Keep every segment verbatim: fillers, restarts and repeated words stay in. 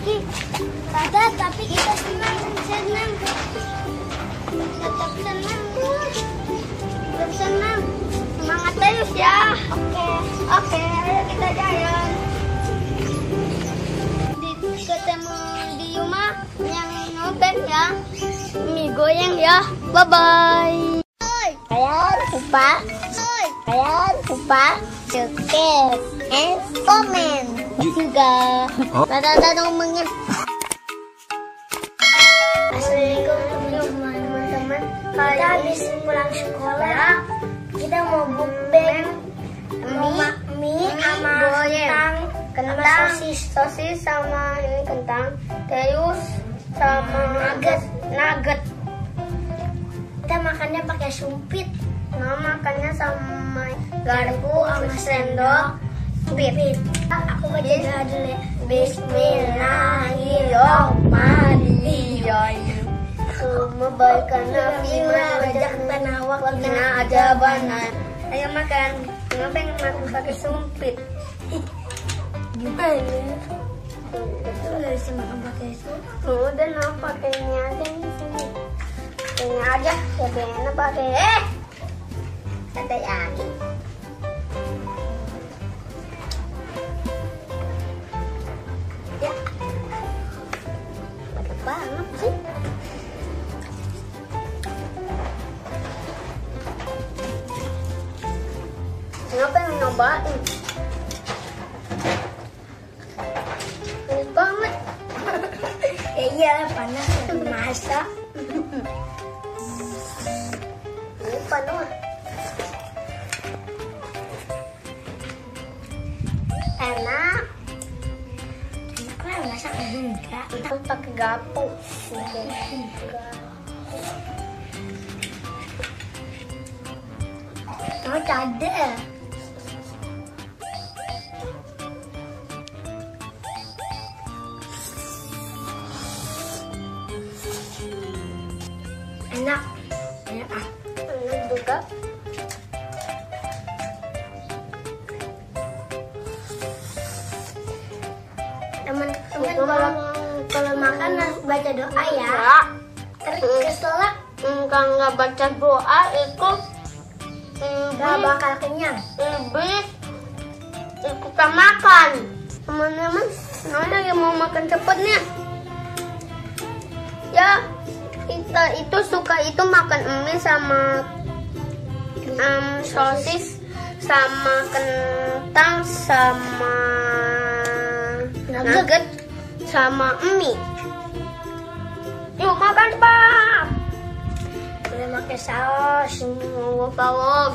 lagi. Ada, tapi kita senang, senang. Tetap senang. Tetap senang. Semangat terus ya. Oke, oke, ayo kita jalan. Di, ketemu di rumah yang ngeband ya. Mie goyang ya. Bye bye. Kalian lupa, kalian lupa subscribe and comment juga. Dadah teman-teman. Assalamualaikum teman-teman. Kita habis pulang sekolah, kita mau bukbeng mie, mie sama kentang, kentang, sosis, sosis sama ini kentang, terus sama nugget, nugget. Kita makannya pakai sumpit. Nah, makannya sama garpu sama sendok sumpit. Aku baca doa dulu ya. Bismillahirrahmanirrahim. Membaikkan firman wajah tanah wakina ajabanan. Ayo makan. Kenapa yang makan pakai sumpit? Gimana? Itu nggak bisa makan pakai sumpit. Udah, nah pakainya aja di sini. Ini aja, ya bener pakai eh sate yaki. Ya, banyak banget sih. Kenapa yang nyobain? Panas banget. Ya iyalah panas, masak. Penuh. Enak. Enak masak enggak? Harus pakai garpu. Oh, ada. Enak. Enak ah. Juga teman-teman kalau kalau makan harus baca doa ya. Terus keselak kalau nggak baca doa itu nggak bakal kenyang. Lebih ikutan makan. Teman-teman, mana yang mau makan cepetnya? Ya, kita itu suka itu makan mie sama um, sosis sama kentang sama nugget sama mie. Yuk makan cepat. Boleh pakai saus. Mau bawang.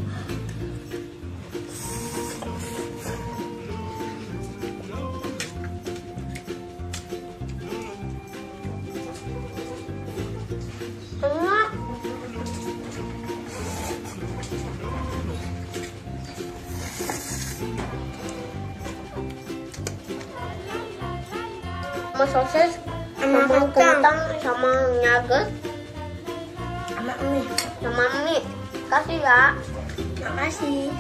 Enak. Sama sosis, sama kentang, sama nugget, sama mie, sama mie. Kasih ya. Makasih.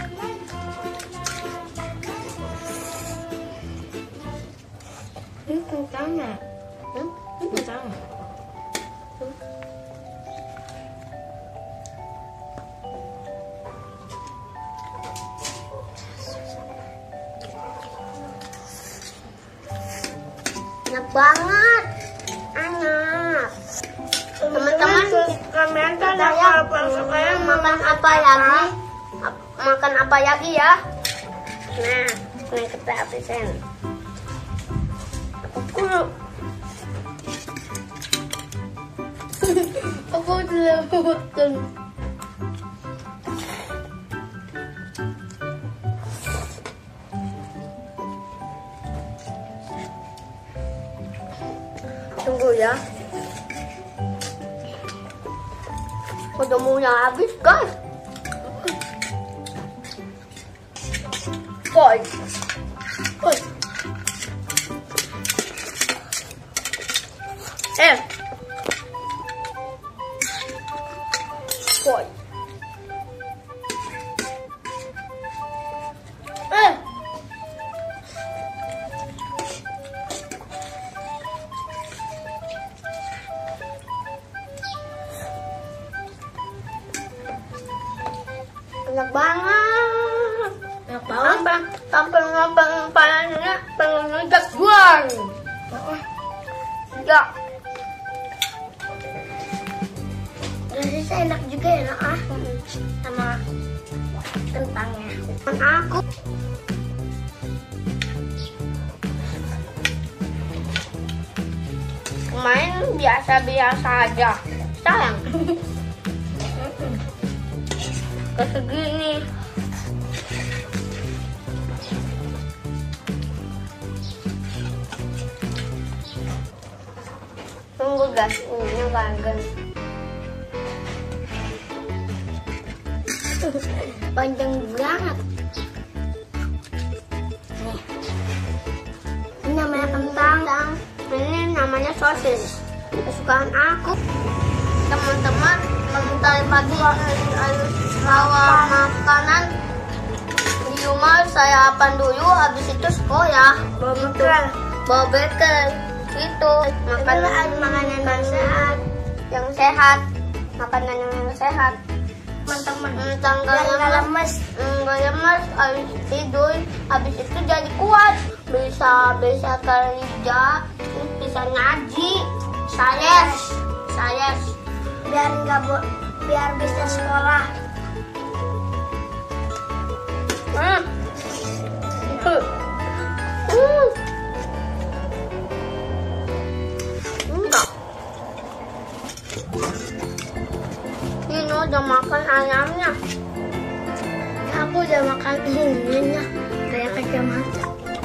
Ini kentangnya. Hmm? Ini kentangnya. Hmm? Enak banget, enak. Teman-teman, komentar ya kalau suka makan apa lagi, makan apa lagi ya. Nah, ini kita habisin. Aku aku udah bosan. Tunggu ya. Udah mau yang habis guys. Guys. Guys. Eh. Guys. Eh. banget. Enak banget. Sampai ngabang palanya pengen ngejak buang. Ya. Rasanya enak juga ya, nak ah. Sama kentangnya. Aku main biasa-biasa aja, sayang. Kesegini. Tunggu guys, ini kangen. Panjang banget. Nih. Ini namanya kentang. Ini namanya sosis. Kesukaan aku. Teman-teman, sebentar pagi harus bawa makanan di rumah. Saya apan dulu, habis itu sekolah. Bawa bekel. Bawa bekel. Itu makanan makanan yang sehat, yang sehat, makanan yang sehat. Teman-teman, tanggal lemes, enggak lemes, habis tidur, habis itu jadi kuat, bisa bisa kerja, bisa ngaji, sayes, sayes, biar nggak bu, biar bisa sekolah. Hmm. Hmm. Udah makan ayamnya. Aku udah makan ininya kayak kacamata.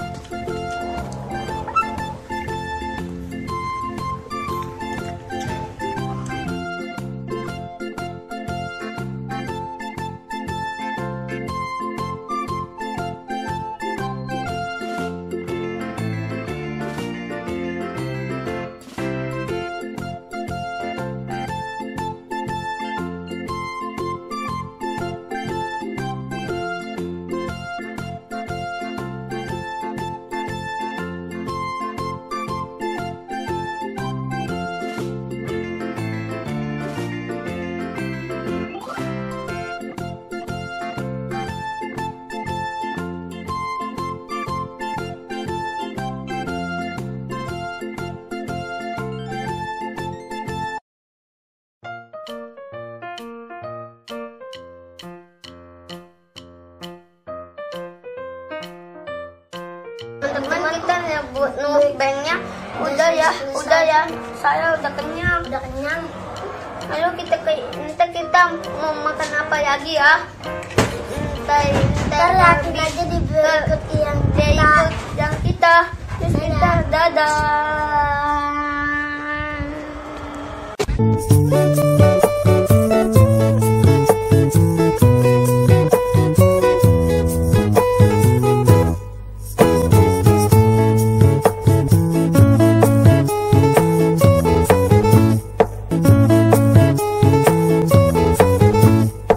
Teman-teman, kita nyebut mukbangnya udah ya, udah ya. Saya udah kenyang, udah kenyang. Ayo kita ke, kita kita mau makan apa lagi ya? Entar, entar lagi aja di berikut yang kita, yang kita. Kita dadah.